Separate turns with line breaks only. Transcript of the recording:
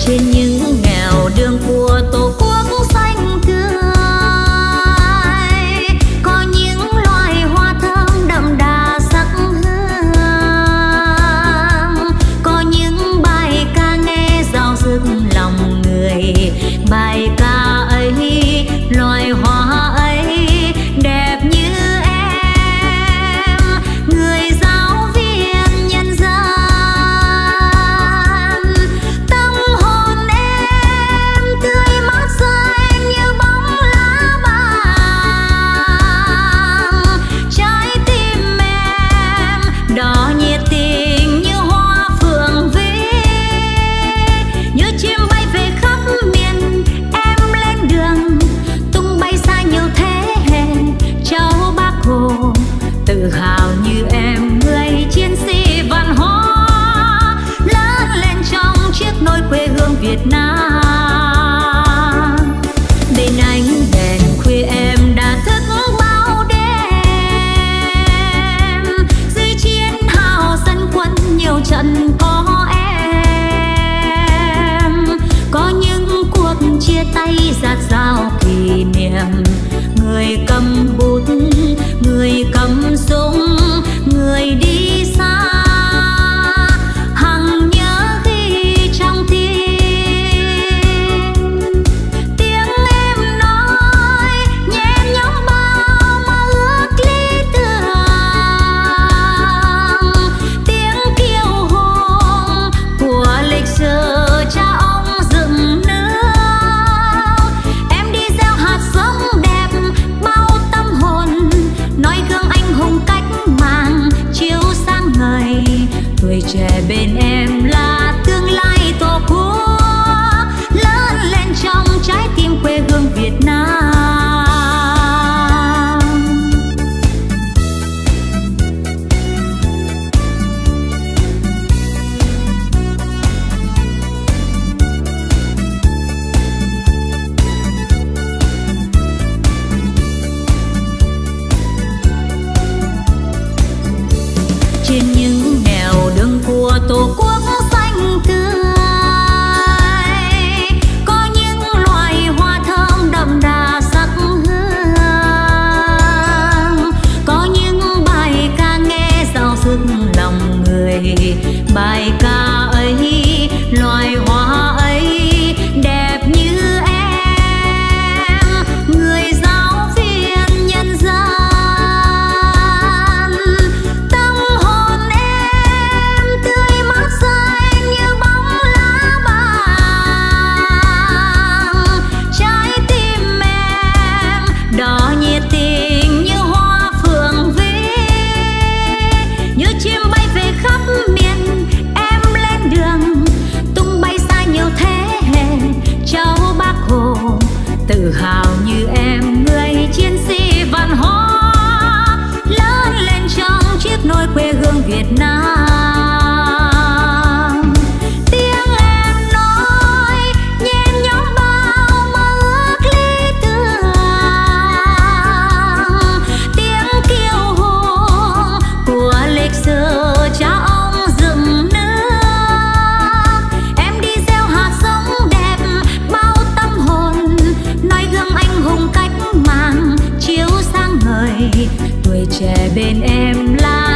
trên những nẻo đường của tổ quốc xanh tươi, có những loài hoa thơm đậm đà sắc hương, có những bài ca nghe dao dứt lòng người. Bài ca ấy, loài hoa ấy đẹp như em, người giáo viên nhân gian. Tâm hồn em tươi mát xanh như bóng lá vàng, trái tim em đỏ nhiệt tình như hoa phượng vĩ, như chim bay về khắp miền. Em lên đường tung bay xa nhiều thế hệ, cháu Bác Hồ tự hào như em, người chiến sĩ văn hóa lớn lên trong chiếc nôi quê hương Việt Nam. Bên ánh đèn khuya em đã thức bao đêm, dưới chiến hào dân quân nhiều trận có em, có những cuộc chia tay dạt dào kỷ niệm. Người cầm bút, người cầm súng, người đi xa, hằng nhớ khi trong tim tiếng em nói nhen nhóm bao mơ ước lý tưởng, tiếng kiêu hùng của lịch sử cha ông dựng nước. Em đi gieo hạt giống đẹp bao tâm hồn, nói gương anh hùng cách mạng chiếu sáng ngời. Tuổi trẻ bên em là tương lai tổ quốc lớn lên trong trái tim quê hương Việt Nam. Trên những nẻo đường của tổ quốc xanh tươi, có những loài hoa thơm đậm đà sắc hương, có những bài ca nghe dao dứt lòng người. Bài ca ấy, loài hoa ấy đẹp như em, người giáo viên nhân gian. Tâm hồn em tươi mát xanh như bóng lá vàng, trái tim em đỏ nhiệt tình như hoa phượng vĩ, như chim bay về khắp miền. Em lên đường tung bay xa nhiều thế hệ, cháu Bác Hồ tự hào như em, người chiến sĩ văn hóa lớn lên trong chiếc nôi quê hương Việt Nam. Tiếng em nói nhen nhóm bao mơ ước lý tưởng, tiếng kiêu hùng của lịch sử cha ông dựng nước. Em đi gieo hạt giống đẹp bao tâm hồn, nói gương anh hùng cách mạng chiếu sáng ngời. Tuổi trẻ bên em là